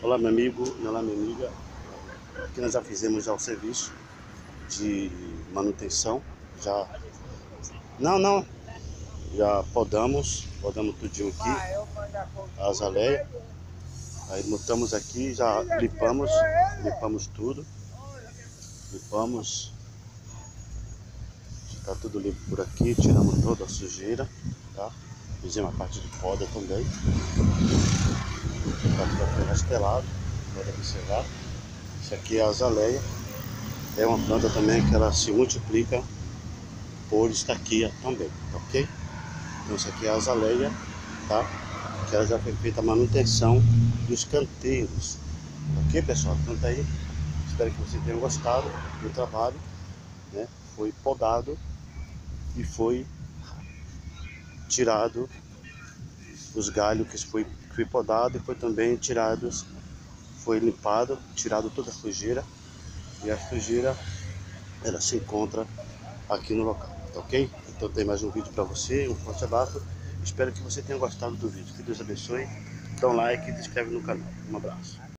Olá meu amigo, olá minha amiga. Aqui nós já fizemos já o serviço de manutenção. Já. Não. Já podamos tudinho aqui. A azaleia. Aí montamos aqui, já limpamos tudo. Limpamos. Tá tudo limpo por aqui, tiramos toda a sujeira, tá? Fizemos a parte de poda também. Tá tudo rastelado, pode observar. Isso aqui é a azaleia. É uma planta também que ela se multiplica por estaquia também, tá ok? Então isso aqui é a azaleia, tá? Que ela já foi feita a manutenção dos canteiros, ok, pessoal? Então tá aí, espero que vocês tenham gostado do trabalho, né? Foi podado e foi tirado os galhos que foi podado, e foi também tirados, foi limpado, tirado toda a sujeira, e a sujeira ela se encontra aqui no local, tá ok? Então tem mais um vídeo para você, um forte abraço, espero que você tenha gostado do vídeo, que Deus abençoe, dá um like e se inscreve no canal, um abraço.